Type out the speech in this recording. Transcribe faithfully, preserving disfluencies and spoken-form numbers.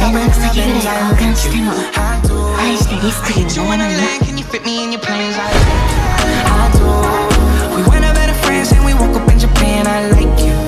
なく先ぐらい交換しても大してリスクにはならないな。 We went out better friends and we woke up in Japan. I like you.